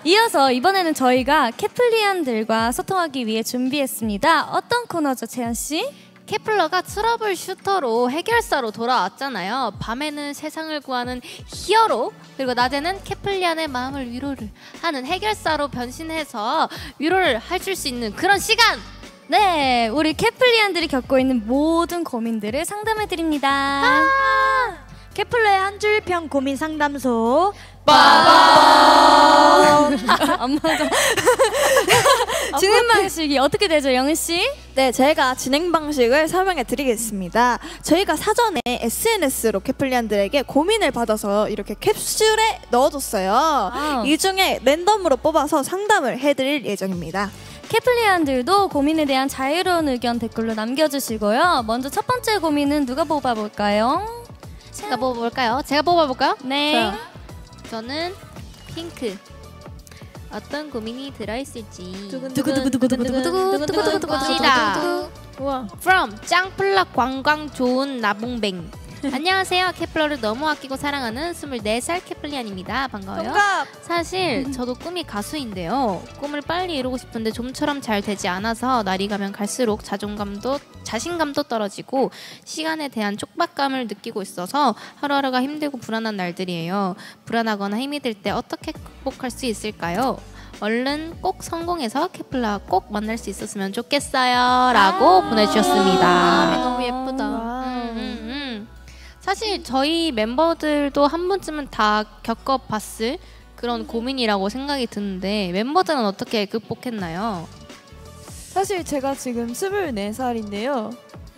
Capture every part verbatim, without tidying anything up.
이어서 이번에는 저희가 케플리안들과 소통하기 위해 준비했습니다. 어떤 코너죠, 채연씨? 케플러가 트러블 슈터로 해결사로 돌아왔잖아요. 밤에는 세상을 구하는 히어로, 그리고 낮에는 케플리안의 마음을 위로를 하는 해결사로 변신해서 위로를 해줄 수 있는 그런 시간! 네, 우리 케플리안들이 겪고 있는 모든 고민들을 상담해드립니다. 아 케플러의 한 줄 평 고민 상담소. 빠밤! 안 맞아. 진행 방식이 어떻게 되죠, 영은씨? 네, 제가 진행 방식을 설명해 드리겠습니다. 저희가 사전에 에스엔에스로 케플리안들에게 고민을 받아서 이렇게 캡슐에 넣어뒀어요. 아. 이 중에 랜덤으로 뽑아서 상담을 해드릴 예정입니다. 케플리안들도 고민에 대한 자유로운 의견 댓글로 남겨주시고요. 먼저 첫 번째 고민은 누가 뽑아볼까요? 제가 뽑아볼까요? 제가 뽑아볼까요? 네. 저요. 저는 핑크. 어떤 고민이 들어있을지 두구두구두구두구두구두구두구두구두구두구 시다. From 짱플락 관광 좋은 나봉뱅. 안녕하세요. 케플러를 너무 아끼고 사랑하는 스물네 살 케플리안입니다. 반가워요. 동갑! 사실 저도 꿈이 가수인데요. 꿈을 빨리 이루고 싶은데 좀처럼 잘 되지 않아서 날이 가면 갈수록 자존감도 자신감도 떨어지고 시간에 대한 촉박감을 느끼고 있어서 하루하루가 힘들고 불안한 날들이에요. 불안하거나 힘이 들 때 어떻게 극복할 수 있을까요? 얼른 꼭 성공해서 케플라 꼭 만날 수 있었으면 좋겠어요. 라고 아 보내주셨습니다. 아 너무 예쁘다. 음, 음, 음. 사실 저희 멤버들도 한 번쯤은 다 겪어봤을 그런 고민이라고 생각이 드는데 멤버들은 어떻게 극복했나요? 사실 제가 지금 스물네 살인데요.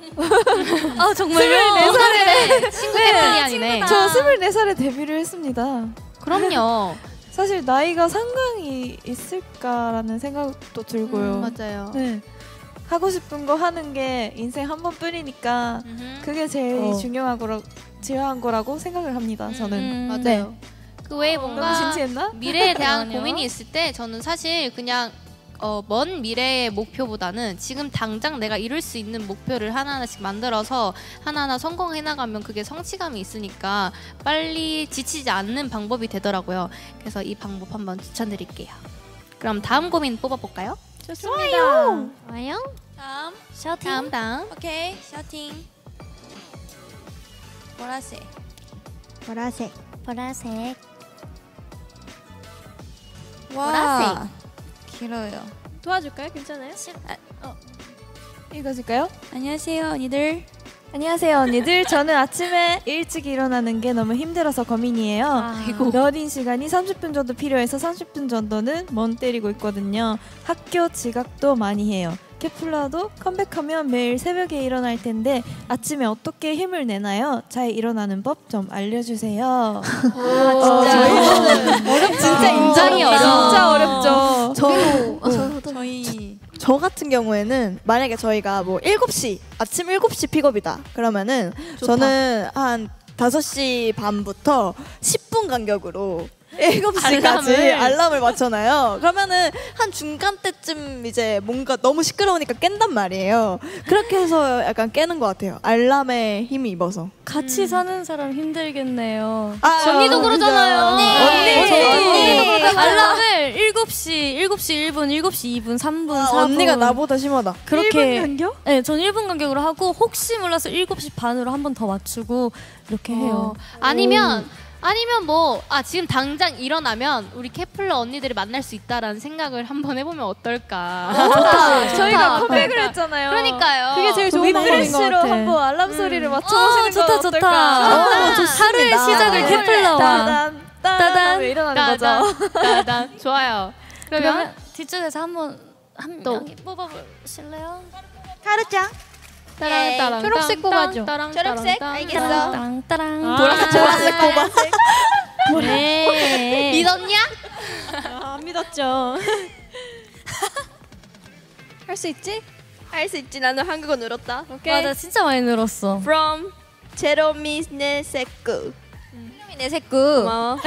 아 정말요? 스물네 살에 친구 케플리안이네. 저 스물네 살에 데뷔를 했습니다. 그럼요. 사실 나이가 상관이 있을까라는 생각도 들고요. 음, 맞아요. 네. 하고 싶은 거 하는 게 인생 한 번뿐이니까 음흠. 그게 제일 어. 중요한 거라, 중요한 거라고 생각을 합니다. 저는. 음, 맞아요. 네. 그 외에 뭔가 진지했나? 미래에 대한 고민이 있을 때 저는 사실 그냥 어, 먼 미래의 목표보다는 지금 당장 내가 이룰 수 있는 목표를 하나하나씩 만들어서 하나하나 성공해 나가면 그게 성취감이 있으니까 빨리 지치지 않는 방법이 되더라고요. 그래서 이 방법 한번 추천드릴게요. 그럼 다음 고민 뽑아볼까요? 좋습니다. 좋아요. 좋아요. 다음 셔팅. 다음 다음. 오케이 셔팅. 보라색. 보라색. 보라색. 와. 보라색. 길어요. 도와줄까요? 괜찮아요? 아, 어. 읽어줄까요? 안녕하세요 언니들. 안녕하세요 언니들. 저는 아침에 일찍 일어나는 게 너무 힘들어서 고민이에요. 아이고. 러닝 시간이 삼십 분 정도 필요해서 삼십 분 정도는 멍 때리고 있거든요. 학교 지각도 많이 해요. 케플라도 컴백하면 매일 새벽에 일어날 텐데 아침에 어떻게 힘을 내나요? 잘 일어나는 법 좀 알려주세요. 진짜 어렵다. 진짜 인정이 어려워. 진짜 어렵죠. 저도 어, 저희 저 같은 경우에는 만약에 저희가 뭐 일곱 시 아침 일곱 시 픽업이다 그러면은 좋다. 저는 한 다섯 시 반부터 십 분 간격으로 일곱 시까지 알람을. 알람을 맞춰놔요. 그러면은 한 중간 때쯤 이제 뭔가 너무 시끄러우니까 깬단 말이에요. 그렇게 해서 약간 깨는 것 같아요. 알람에 힘이 입어서. 같이 음. 사는 사람 힘들겠네요. 아, 언니도 그러잖아요. 언니. 언니, 언니. 언니. 알람을 일곱 시, 일곱 시 일 분, 일곱 시 이 분, 삼 분, 아, 사 분. 언니가 나보다 심하다. 그렇게. 일 분 간격? 네, 전 일 분 간격으로 하고 혹시 몰라서 일곱 시 반으로 한 번 더 맞추고 이렇게 해요. 어, 아니면 아니면 뭐 아 지금 당장 일어나면 우리 케플러 언니들을 만날 수 있다라는 생각을 한번 해보면 어떨까. 어, 좋다. 저희가 컴백을 했잖아요. 그러니까요. 그게 제일 좋은 방법인 것 리프레시로 같아. 한번 알람 소리를 맞춰보시는 어, 좋다, 건 좋다. 어떨까? 어, 좋습니다. 하루의 시작을 케플러와. 따단 따단 따단, 이러는 거죠. 따단, 따단. 좋아요. 그러면, 그러면 뒤쪽에서 한번 한 또. 명이 뽑아보실래요? 카르짱. 따랑 따랑 초록색 따랑, 뽑아줘. 따랑, 초록색? 따랑, 알겠어. 따랑. 따랑 따랑. 아. 보라색 보라색 뽑아. 네. 믿었냐? 아, 안 믿었죠. 할 수 있지? 할 수 있지. 나는 한국어 늘었다. 오케이. 맞아, 진짜 많이 늘었어. From 제로미네 세쿠. 내 새끼. 고마워.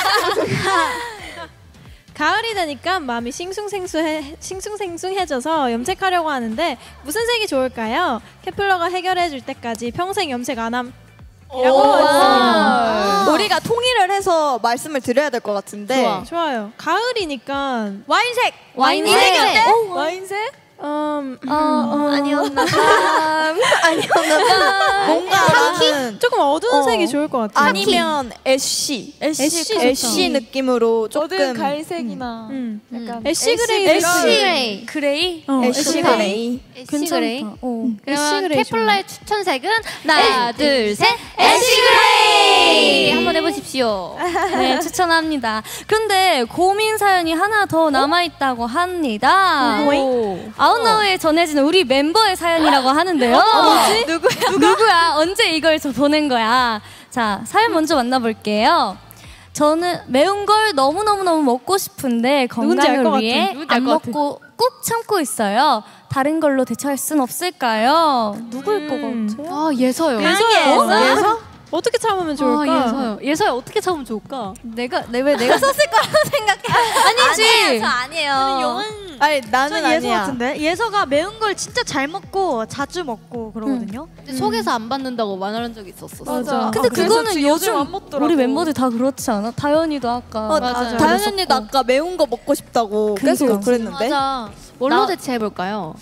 가을이 되니까 마음이 싱숭생숭해, 싱숭생숭해져서 염색하려고 하는데 무슨 색이 좋을까요? 케플러가 해결해 줄 때까지 평생 염색 안 함. 우리가 통일을 해서 말씀을 드려야 될 것 같은데. 좋아. 좋아요. 가을이니까 와인색. 와인색. 어, 와인색? 음, 어, 어. 아니었나 봐. 아니었나 봐. 뭔가 나는 조금 어두운 어. 색이 좋을 것 같아요. 아니면 애쉬. 애쉬 애쉬 애쉬 느낌으로 어두운 조금 갈색이나 음. 약간 애쉬 그레이 애쉬 색깔. 그레이. 그레이? 어, 애쉬 좋다. 그레이. 애쉬 그레이. 어. 그러면 그레이 케플러의 추천색은 하나, 둘, 셋. 애쉬 그레이. 한번 해보십시오. 네, 추천합니다. 그런데 고민 사연이 하나 더 남아있다고 합니다. 아웃나우에 전해지는 우리 멤버의 사연이라고 하는데요. 뭐지? 누구야? 누구야? 언제 이걸 저 보낸 거야? 자, 사연 먼저 만나볼게요. 저는 매운 걸 너무너무너무 먹고 싶은데 누군지 알것 건강을 같아. 위해 누군지 알 안 것 같아. 먹고 꾹 참고 있어요. 다른 걸로 대처할 순 없을까요? 누구일 음. 것 같아요? 아, 예서요. 예서? 예서? 어떻게 참으면 좋을까? 아, 예서요. 예서야 어떻게 참으면 좋을까? 내가 내 왜 내가 썼을 거라고 생각해? 아니지. 저 아니에요. 아니 나는 전 예서 아니야. 같은데 예서가 매운 걸 진짜 잘 먹고 자주 먹고 그러거든요. 근데 속에서 안 받는다고 말하는 적이 있었어. 맞아. 근데 아, 그래서 그거는 지금 요즘 안 먹더라고. 우리 멤버들 다 그렇지 않아? 다현이도 아까 어, 맞아요. 다현 언니도 아까 매운 거 먹고 싶다고 계속 그러니까. 그랬는데. 맞아. 뭘로 나- 대체해 볼까요?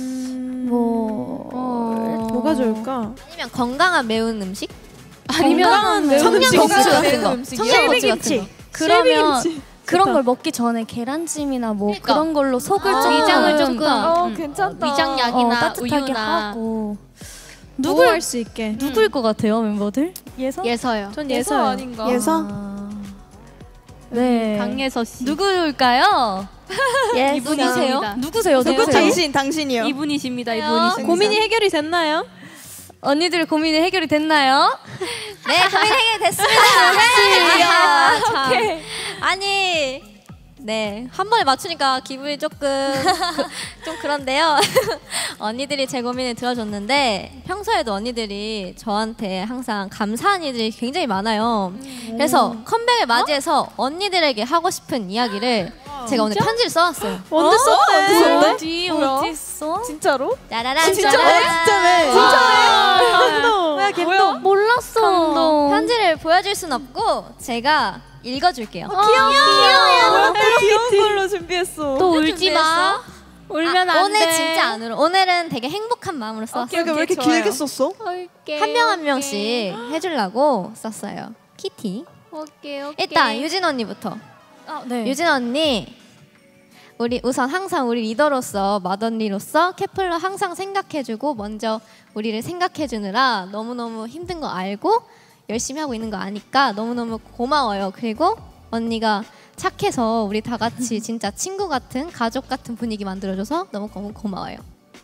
뭐 어... 뭐가 좋을까? 아니면 건강한 매운 음식? 아니면 매운 청양고추 음식. 같은 거. 음식이요? 청양고추 같은 거. 그러면 그런 좋다. 걸 먹기 전에 계란찜이나 뭐 그러니까. 그런 걸로 속을 아, 조금 위장을 조금 어, 음. 괜찮다. 위장약이나 어, 따뜻하게 우유나 하고 누구 할 수 있게? 누구일 것 같아요 멤버들? 예서? 예서요. 전 예서 예서요. 아닌가? 예서? 아, 네. 강예서 씨. 누구일까요? 이분이세요? 누구세요? 누구 누구세요? 당신 당신이요. 이분이십니다. 이분이십니다. 고민이 해결이 됐나요? 언니들 고민이 해결이 됐나요? 네, 고민 해결됐습니다. 아, 참. 아니, 네, 한 번에 맞추니까 기분이 조금 그- 좀 그런데요. 언니들이 제 고민을 들어줬는데 평소에도 언니들이 저한테 항상 감사한 일들이 굉장히 많아요. 그래서 컴백을 맞이해서 언니들에게 하고 싶은 이야기를 제가 오늘 편지를 써왔어요. 언제 썼대? 어디 뭐야? 어디 있어? 진짜로? 짜라란 진짜 짜라란. 멋있다며. 감동. 뭐야 감동. 몰랐어. 감동. 편지를 보여줄 순 없고 제가 읽어줄게요. 귀여워. 귀여운 걸로 준비했어. 또 울지 마. 울면 아, 안 오늘 돼. 진짜 안 울어. 오늘은 되게 행복한 마음으로 썼어요. 왜 이렇게 좋아요. 길게 썼어? 올게. 한 명 한 명씩 해주려고 썼어요. 키티. 오케이, 오케이. 일단 유진 언니부터. 아, 네. 유진 언니, 우리 우선 항상 우리 리더로서 맏언니로서 케플러 항상 생각해주고 먼저 우리를 생각해주느라 너무너무 힘든 거 알고 열심히 하고 있는 거 아니까 너무너무 고마워요. 그리고 언니가 착해서 우리 다 같이 진짜 친구 같은 가족 같은 분위기 만들어줘서 너무 너무 고마워요.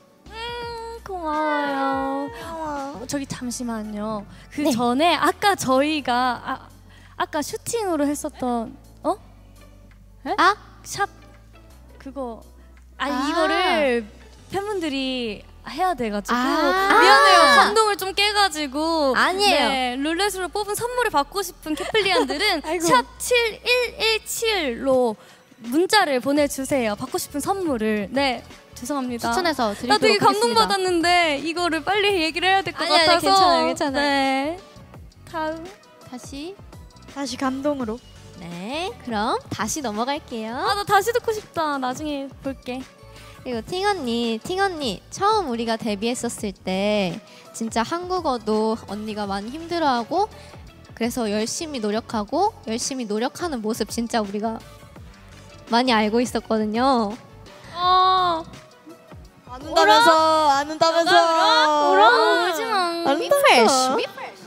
고마워요. 어, 저기 잠시만요. 그 네. 전에 아까 저희가 아, 아까 슈팅으로 했었던 어? 아? 샵 그거 아, 아. 이거를 팬분들이 해야 돼가지고 아. 미안해요. 감동을 좀 깨가지고 아니에요. 네, 룰렛으로 뽑은 선물을 받고 싶은 캐플리안들은 샵 칠일일칠로 문자를 보내주세요. 받고 싶은 선물을. 네, 죄송합니다. 추천해서 드리도록 나 되게 하겠습니다. 감동받았는데 이거를 빨리 얘기를 해야 될 것 아니, 아니, 같아서 괜찮아요, 괜찮아요. 네. 다음 다시. 다시 감동으로. 네, 그럼 다시 넘어갈게요. 아 나 다시 듣고 싶다. 나중에 볼게. 그리고 팅 언니, 팅 언니 처음 우리가 데뷔했었을 때 진짜 한국어도 언니가 많이 힘들어하고 그래서 열심히 노력하고 열심히 노력하는 모습 진짜 우리가 많이 알고 있었거든요. 어. 안 운다면서 안 운다면서. 울어 울지 마. 안 운다면서.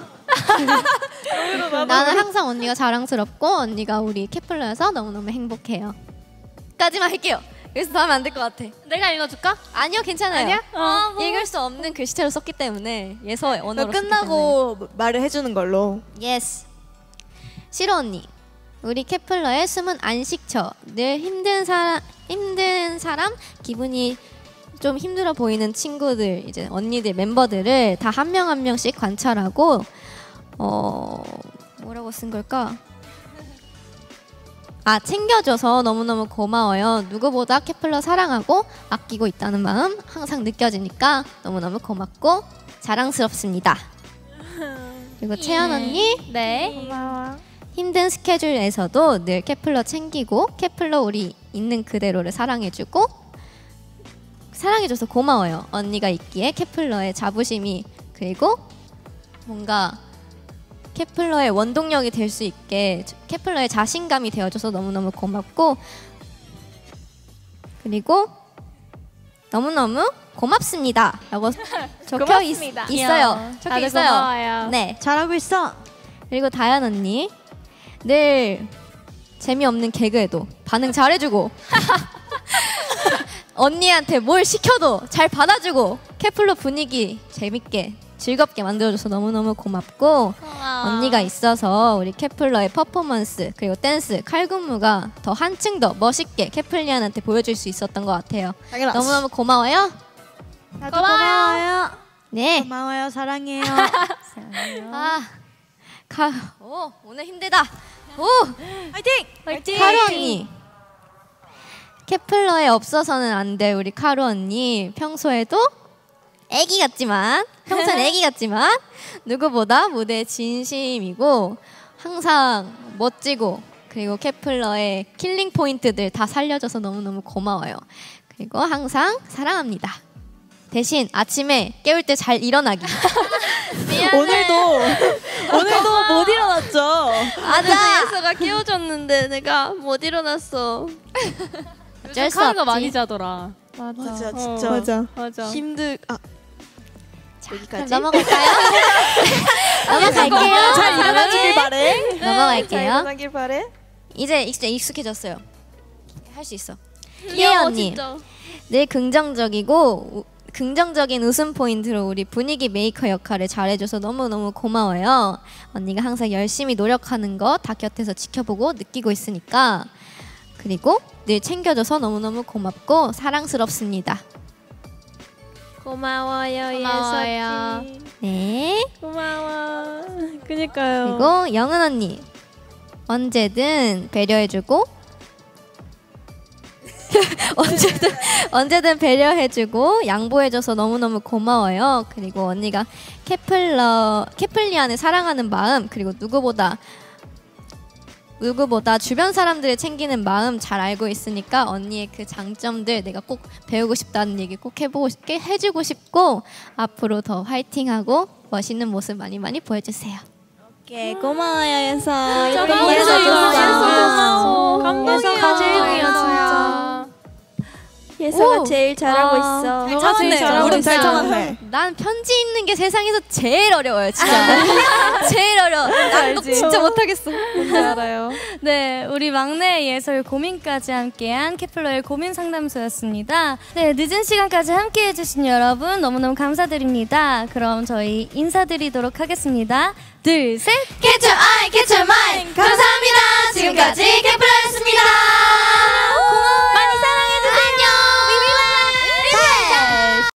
나는 항상 언니가 자랑스럽고 언니가 우리 케플러여서 너무너무 행복해요. 까지만 할게요. 여기서 더 하면 안 될 것 같아. 내가 읽어줄까? 아니요, 괜찮아요. 아니야? 어, 읽을 수 없는 글씨체로 썼기 때문에 예서의 언어로 썼기 때문에. 끝나고 말을 해주는 걸로. 예스. 시로 언니, 우리 케플러의 숨은 안식처. 늘 힘든 사람, 힘든 사람, 기분이 좀 힘들어 보이는 친구들, 이제 언니들 멤버들을 다 한 명 한 명씩 관찰하고 어 뭐라고 쓴 걸까? 아, 챙겨줘서 너무너무 고마워요. 누구보다 케플러 사랑하고 아끼고 있다는 마음 항상 느껴지니까 너무너무 고맙고 자랑스럽습니다. 그리고 채연 언니. 네. 고마워. 힘든 스케줄에서도 늘 케플러 챙기고 케플러 우리 있는 그대로를 사랑해주고 사랑해줘서 고마워요. 언니가 있기에 케플러의 자부심이 그리고 뭔가 케플러의 원동력이 될 수 있게 케플러의 자신감이 되어줘서 너무너무 고맙고 그리고 너무너무 고맙습니다 라고 적혀 있, 있어요. 적혀 있어요. 고마워요. 네. 잘하고 있어. 그리고 다현 언니 늘 재미없는 개그에도 반응 잘해주고 언니한테 뭘 시켜도 잘 받아주고 케플러 분위기 재밌게 즐겁게 만들어줘서 너무너무 고맙고 언니가 있어서 우리 케플러의 퍼포먼스 그리고 댄스 칼군무가 더 한층 더 멋있게 케플리안한테 보여줄 수 있었던 것 같아요. 당연하지. 너무너무 고마워요. 나도 고마워요. 네. 고마워요. 사랑해요. 아, 가, 오, 오늘 힘들다. 오, 화이팅! 화이팅! 카루 언니. 케플러에 없어서는 안 될 우리 카루 언니. 평소에도 애기 같지만, 평소엔 애기 같지만 누구보다 무대에 진심이고 항상 멋지고 그리고 케플러의 킬링 포인트들 다 살려줘서 너무너무 고마워요. 그리고 항상 사랑합니다. 대신 아침에 깨울 때 잘 일어나기. 오늘도 오늘도 못 일어났죠. 맞아. 예서가 깨워줬는데 내가 못 일어났어. 어쩔 수 카루가 없지. 많이 자더라. 맞아, 어. 진짜 맞아. 맞아. 힘들. 아 그럼 넘어갈까요? 넘어갈게요. 잘 일어나주길 바래. 잘 넘어갈게요. 일어나길 바래. 이제 이제 익숙해졌어요. 할 수 있어. 희애 언니. 늘 긍정적이고 우, 긍정적인 웃음 포인트로 우리 분위기 메이커 역할을 잘해줘서 너무너무 고마워요. 언니가 항상 열심히 노력하는 거 다 곁에서 지켜보고 느끼고 있으니까 그리고 늘 챙겨줘서 너무너무 고맙고 사랑스럽습니다. 고마워요, 고마워요. 예서씨. 네. 고마워. 그니까요. 그리고 영은 언니 언제든 배려해주고 언제든 언제든 배려해주고 양보해줘서 너무너무 고마워요. 그리고 언니가 케플러 케플리안을 사랑하는 마음 그리고 누구보다 누구보다 주변 사람들을 챙기는 마음 잘 알고 있으니까 언니의 그 장점들 내가 꼭 배우고 싶다는 얘기 꼭 해보고 싶, 해주고 싶고 앞으로 더 화이팅하고 멋있는 모습 많이 많이 보여주세요. 오케이, 고마워요, 예서. 진짜 예뻐, 고마워. 예서 고마워. 감동이야, 진짜. 예서가 오. 제일 잘하고 아, 있어. 너가 제일 잘하고 우린 있어. 잘 참았네. 난 편지 읽는 게 세상에서 제일 어려워요, 진짜. 제일 어려워. 난 진짜 못하겠어. 뭔지 알아요. 네, 우리 막내 예설 고민까지 함께한 케플러의 고민 상담소였습니다. 네, 늦은 시간까지 함께해주신 여러분 너무너무 감사드립니다. 그럼 저희 인사드리도록 하겠습니다. 둘, 셋. Catch your eye, catch your mind. 감사합니다. 지금까지